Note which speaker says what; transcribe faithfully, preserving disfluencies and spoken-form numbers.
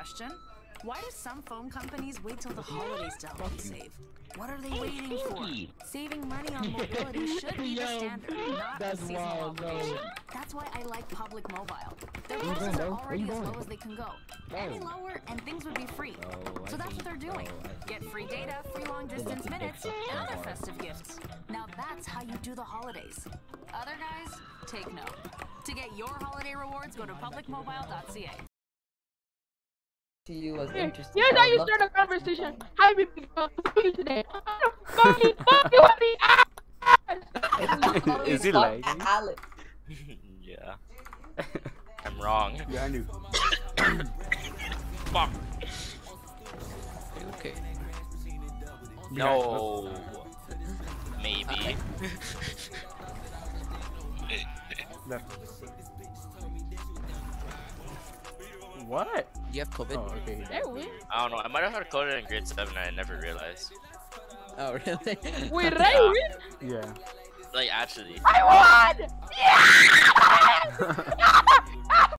Speaker 1: question. Why do some phone companies wait till the holidays to help you save? What are they waiting for? Saving money on mobility should be the standard, not the seasonal obligation. That's why I like Public Mobile. Their prices are already as low as they can go. Any lower and things would be free. So that's what they're doing. Get free data, free long distance minutes, and other festive gifts. Now that's how you do the holidays. Other guys, take note. To get your holiday rewards, go to public mobile dot c a.
Speaker 2: To you was
Speaker 3: Here,
Speaker 2: interesting.
Speaker 3: here's how you start a conversation. Hi, people. How are you today? Mommy, mommy, with the ass.
Speaker 4: Is he like?
Speaker 5: Yeah. I'm wrong.
Speaker 4: Yeah, I knew.
Speaker 5: Fuck.
Speaker 4: Okay.
Speaker 5: No. Maybe.
Speaker 4: Left. What?
Speaker 2: You have COVID?
Speaker 4: Oh, okay.
Speaker 3: There we.
Speaker 5: I don't know. I might have had COVID in grade seven. I never realized.
Speaker 2: Oh, really?
Speaker 3: Wait, right?
Speaker 4: Yeah.
Speaker 5: Like actually.
Speaker 3: I won! Yeah!